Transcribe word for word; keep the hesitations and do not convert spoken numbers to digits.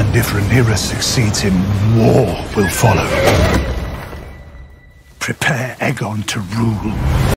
And if Rhaenyra succeeds him, war will follow. Prepare Aegon to rule.